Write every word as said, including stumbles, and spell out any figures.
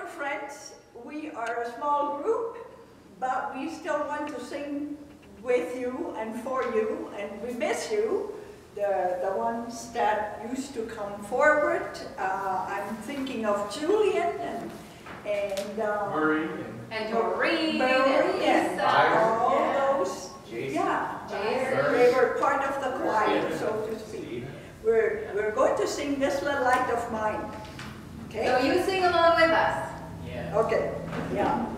friends. We are a small group, but we still want to sing with you and for you, and we miss you, the, the ones that used to come forward. Uh, I'm thinking of Julian and, and uh, Murray and Doreen Murray and Lisa. all Yeah. those. Jason. Yeah, Jason. they were part of the choir, so to speak. We're, we're going to sing This Little Light of Mine. Okay? So you sing along with us. Yeah. Okay, yeah.